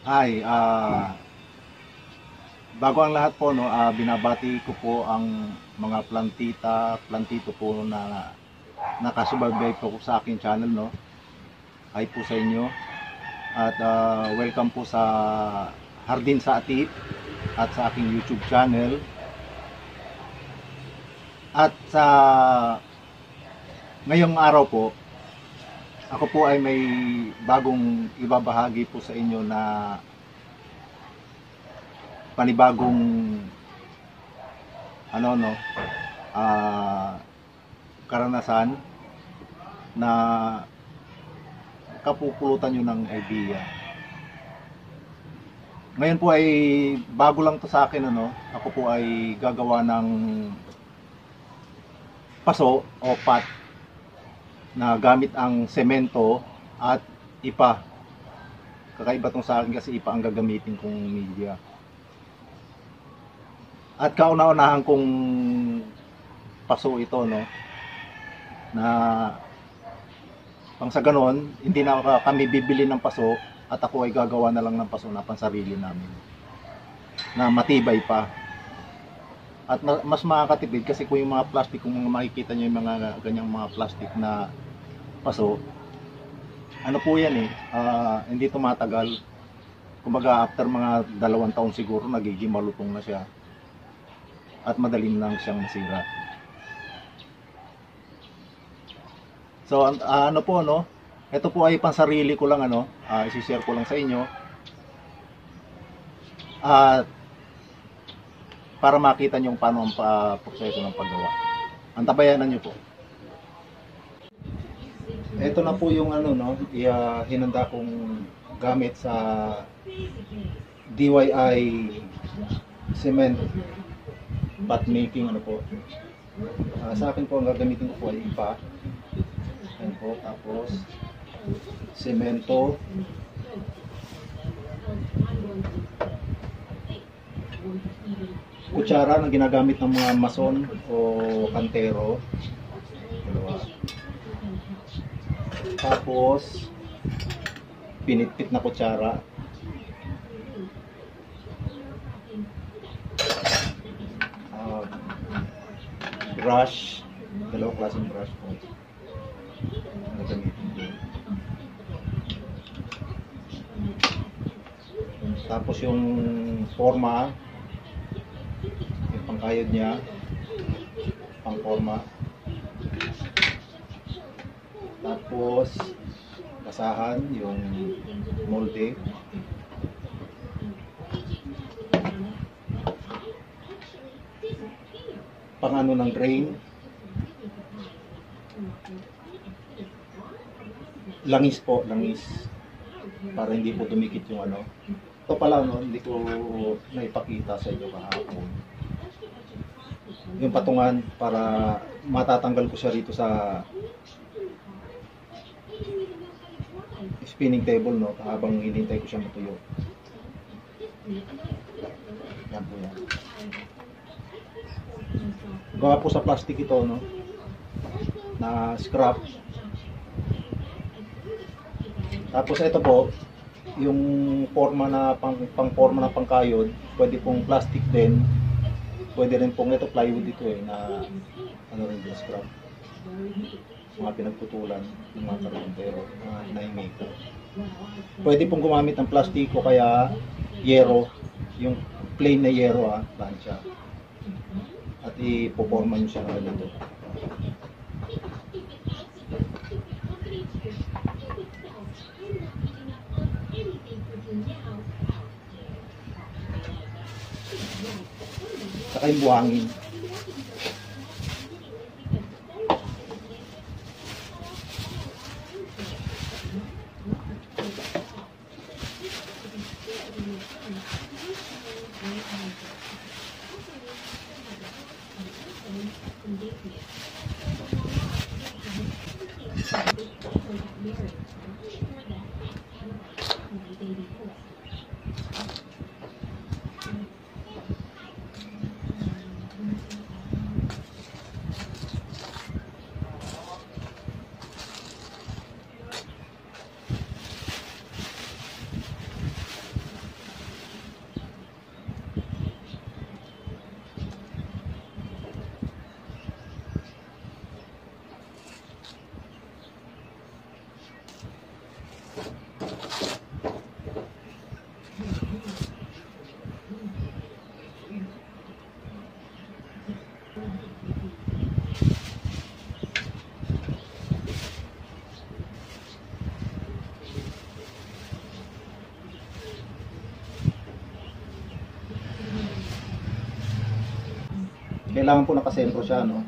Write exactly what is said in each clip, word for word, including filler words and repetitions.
Hi, ah, bago ang lahat po, no, ah, binabati ko po ang mga plantita, plantito po na nakasubaybay po sa aking channel, no. Hi po sa inyo at ah, welcome po sa Hardin sa Atip at sa aking YouTube channel. At sa ngayong araw po, ako po ay may bagong ibabahagi po sa inyo na panibagong ano no ah, karanasan na kapupulutan nyo ng idea. Ngayon po ay bago lang to sa akin, ano, ako po ay gagawa ng paso o pat na gamit ang semento at ipa. Kakaiba tong sa akin kasi ipa ang gagamitin kong media. At kauna-unahan kong paso ito, no, na pang sa ganon, hindi na kami bibili ng paso at ako ay gagawa na lang ng paso na pansarili namin na matibay pa. At mas makakatipid kasi kung yung mga plastic, kung makikita nyo yung mga ganyang mga plastic na paso, ano po yan eh, uh, hindi tumatagal. Kumbaga after mga dalawang taon siguro nagiging malutong na siya at madaling lang siyang masira. So uh, ano po, no, ito po ay pansarili ko lang, ano, uh, isi-share ko lang sa inyo at uh, para makita nyo paano ang uh, proseso ng paggawa. Antabayanan nyo po. Ito na po yung ano, no, uh, hinanda kong gamit sa D I Y cement pot making, ano po. Uh, sa akin po ang gagamitin ko po ay ipa. Ayan po, tapos semento, kutsara na ginagamit ng mga mason o kantero, dalawa. Tapos pinitpit na kutsara, uh, brush, dalawang klaseng brush po na gamitin din. Tapos yung forma, yung pangkayod niya, pang forma. Tapos basahan yung molde. Pang ano ng drain. Langis po, langis. Para hindi po dumikit yung ano. Ito pala, no, hindi ko naipakita sa inyo kahapon. Yung patungan para matatanggal ko siya rito sa spinning table, no, habang hinintay ko siya matuyo. Yan po yan. Gawa po sa plastic ito, no, na scrap. Tapos ito po, yung forma na pang, pang forma na pangkayod, pwede pong plastic din. Pwede rin pong ito plywood ito eh, na ano rin din scrap. Mga pinagputulan ng mga karpentero, mga naimiko. Pwede pong gumamit ng plastic o kaya yero, yung plain na yero, ah, plancha. At ipoporma nyo siya na ganito. Saka yung buhangin. Kailangan po nakasentro siya, no?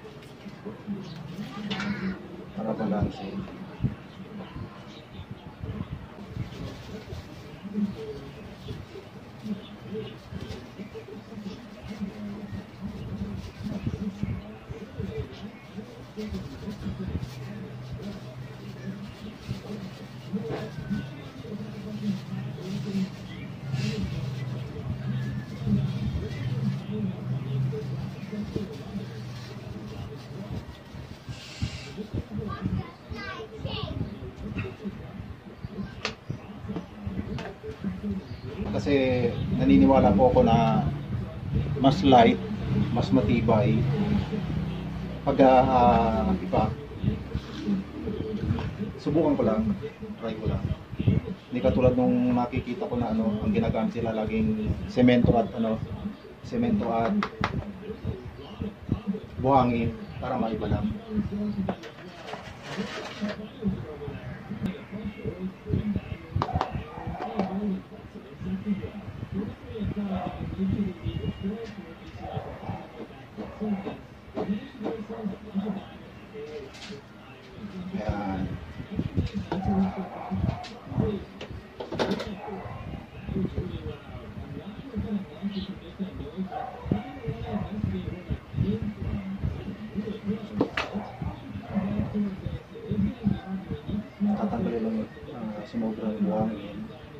Para balanse. Kasi naniniwala po ako na mas light, mas matibay pag uh, iba. Subukan ko lang, try ko lang. Hindi katulad nung nakikita ko na ano, ang ginagamit sila laging semento at ano, semento at buhangin para maiba lang. Ayan. Tatanggalin lang uh, sumubrang buhangin.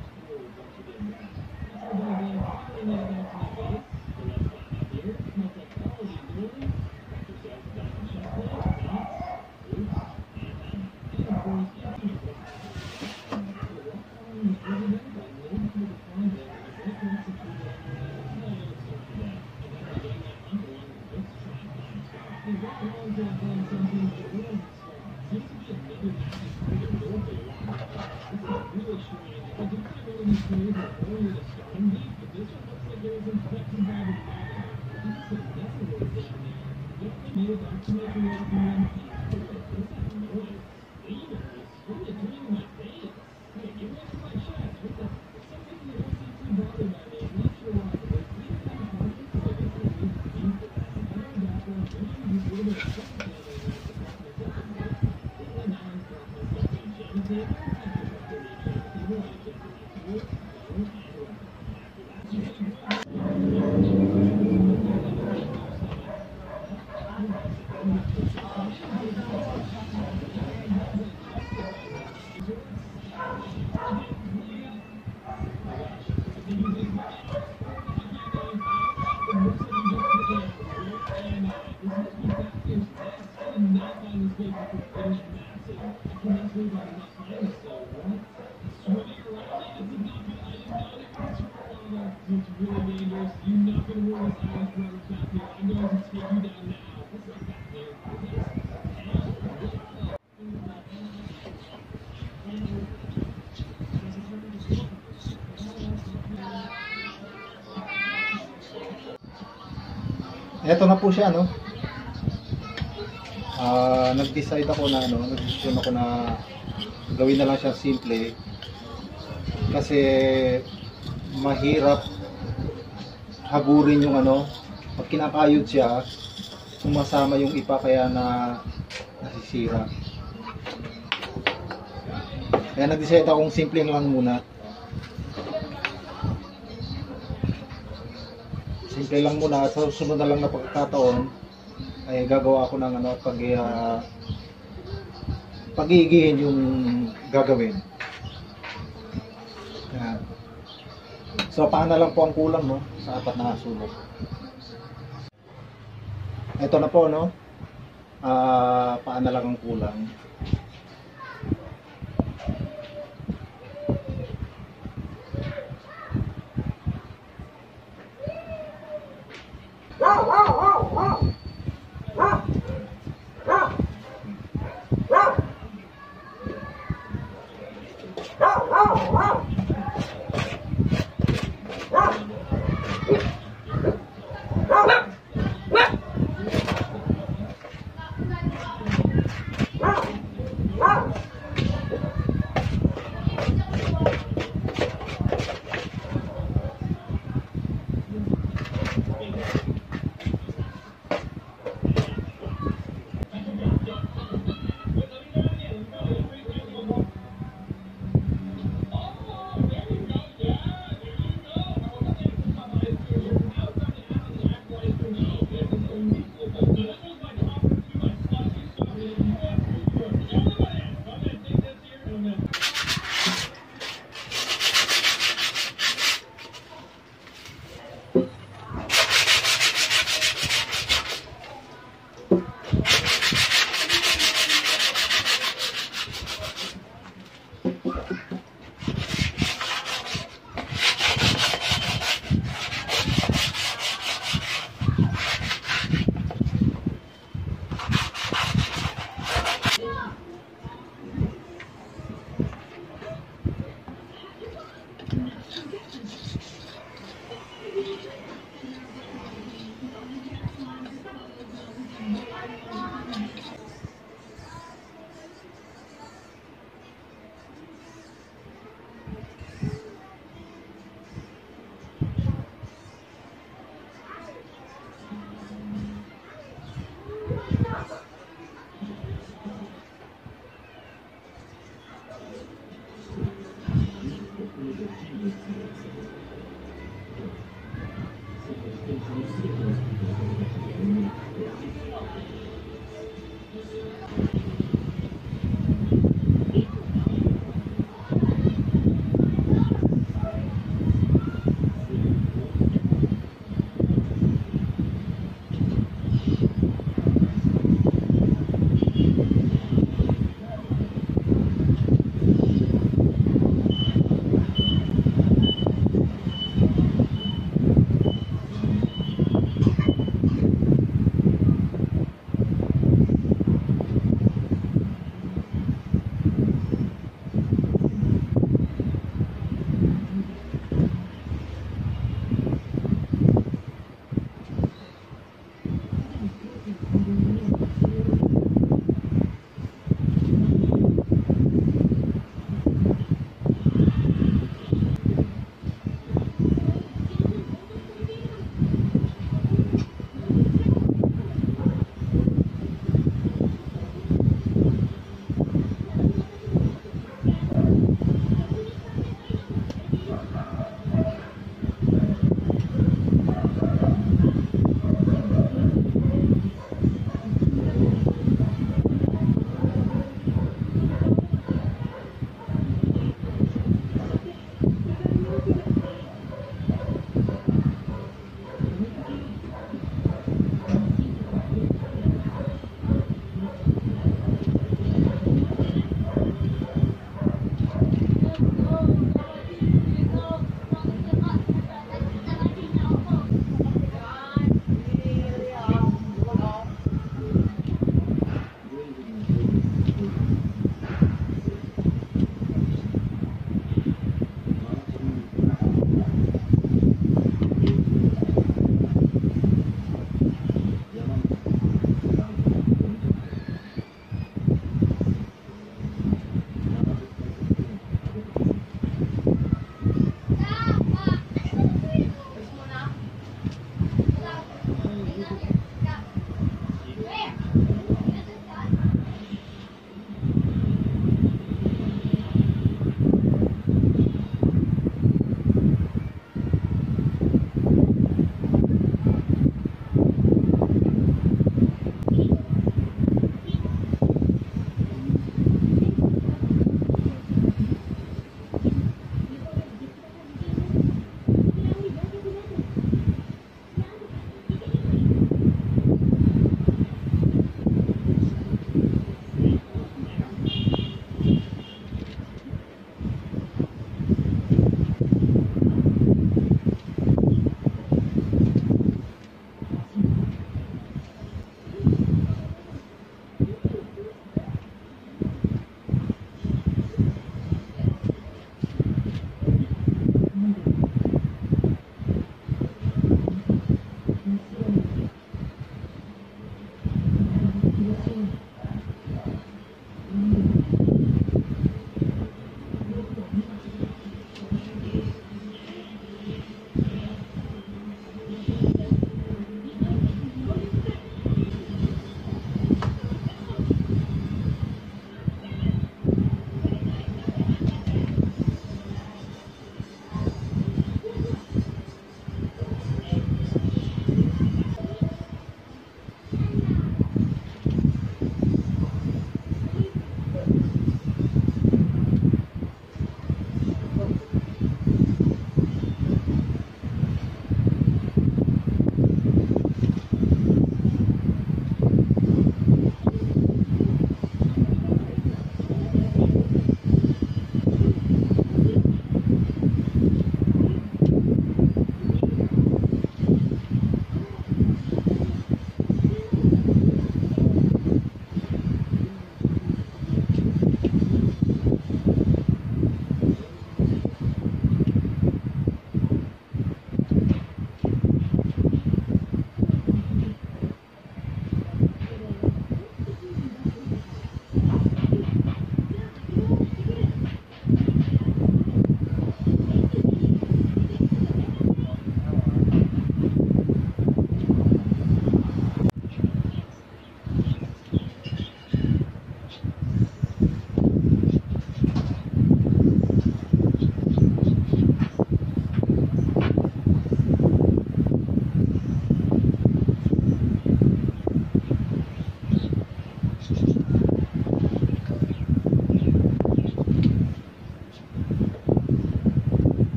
Eto na po siya, no? Uh, nag-decide ako na, ano, nag-decision ako na gawin na lang siya simple kasi mahirap hagurin yung ano, pag kinakayod siya, sumasama yung ipa kaya na nasisira. Kaya nag-decide akong simple lang muna. Simple lang muna, sa susunod na lang na pagkakataon ay gagawa ako ng ano, pag uh, pag-iigihin yung gagawin. Yan. So paan na lang po ang kulang, no, sa apat na sulok. Ito na po, no, uh, paan na lang ang kulang.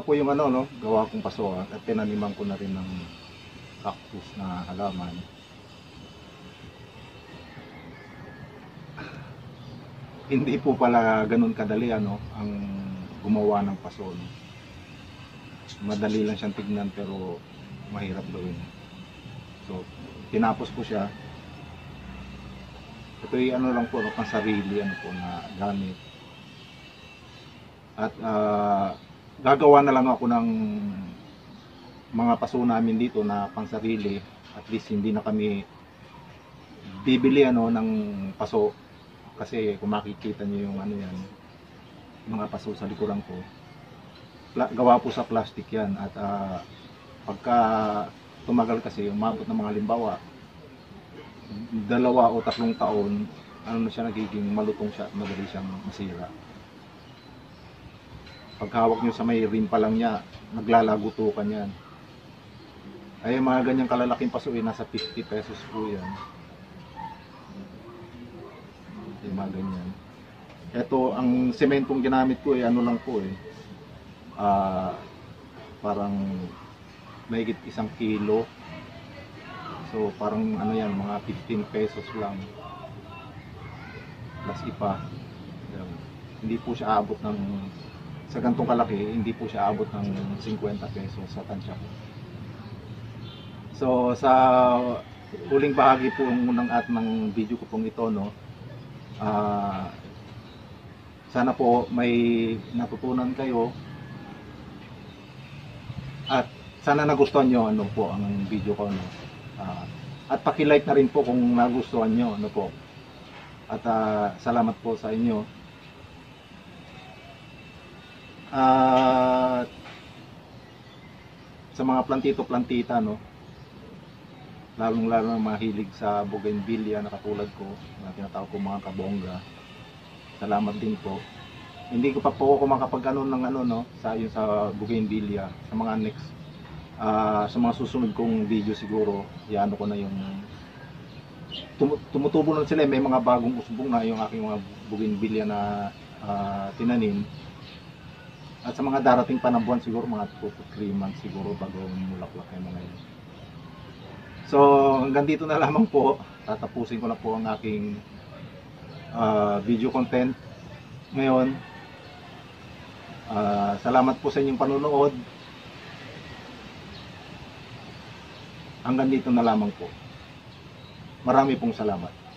po yung ano, no, gawa kong paso ah, at tinaniman ko na rin ng cactus na halaman. Hindi po pala ganun kadali ano, ang gumawa ng paso. No? Madali lang siyang tignan pero mahirap gawin. So, tinapos ko siya. Ito yung ano lang po, no, pang sarili ano po na gamit. At uh, gagawa na lang ako ng mga paso namin dito na pang sarili. At least hindi na kami bibili ano ng paso kasi kung makikita niyo yung ano yan, mga paso sa likuran ko. Gawa po sa plastic yan at uh, pagka tumagal kasi umabot ng mga limbawa dalawa o tatlong taon, ano na siya, nagiging malutong siya at madali siyang masira. Paghawak nyo sa may rim pa lang niya, naglalagutukan yan. Ay mga ganyang kalalaking paso eh, nasa fifty pesos po yan. Ay mga ganyan. Ito, ang sementong ginamit ko eh, ano lang po eh. Uh, parang mahigit isang kilo. So parang ano yan, mga fifteen pesos lang. Plus ipa. Yan. Hindi po siya abot ng, sa gantong kalaki, hindi po siya abot ng fifty pesos sa tansya ko. So sa huling bahagi po ng at ng video ko pong ito, no, uh, sana po may natutunan kayo at sana nagustuhan nyo ano po ang video ko, no. Uh, at paki-like na rin po kung nagustuhan nyo ano po. At uh, salamat po sa inyo. At uh, sa mga plantito-plantita, no, lalong-lalo na mahilig sa bougainvillea na katulad ko, na tinatawag ko mga kabongga. Salamat din po. Hindi ko pa po ako makapag-ano ng ano, no, sa yun sa bougainvillea, sa mga next uh, sa mga susunod kong video siguro, iano ko na yung tum tumutubo na sila, may mga bagong usbong na yung aking mga bougainvillea na uh, tinanim. At sa mga darating pa na buwan siguro mga two to three months siguro bago mulaklak yung mga yun. So hanggang dito na lamang po, tatapusin ko na po ang aking uh, video content ngayon. Uh, salamat po sa inyong panonood. Hanggang dito na lamang po. Marami pong salamat.